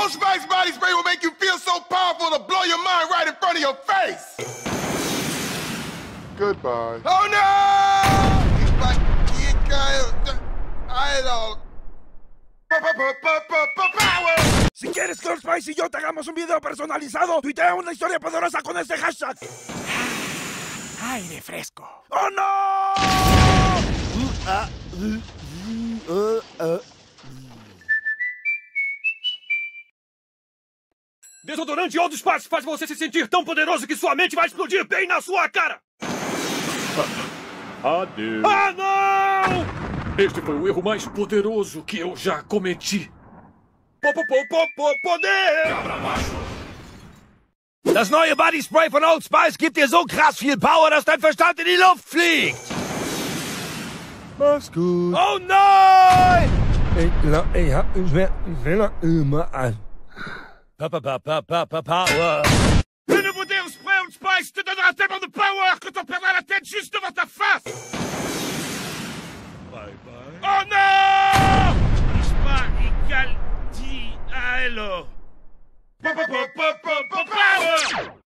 Old Spice body spray will make you feel so powerful to blow your mind right in front of your face. Goodbye. Oh no! Si quieres que Old Spice y yo te hagamos un video personalizado, tuitea una historia poderosa con este hashtag. Aire fresco. ¡Oh no! Desodorante Old Spice faz você se sentir tão poderoso que sua mente vai explodir bem na sua cara! Adeus. Ah, não! Este foi o erro mais poderoso que eu já cometi. Poder! Das neue Body Spray von Old Spice gibt dir so krass viel Power, dass dein Verstand in die Luft fliegt. Mach's gut. Oh nein! Ich will noch immer ein. Power. Le nouveau Deus Spray Old Spice te donnera tellement de power que t'en perdras la tête juste devant ta face! Bye bye. Oh non! Ispa égale 10 à Hello. Power!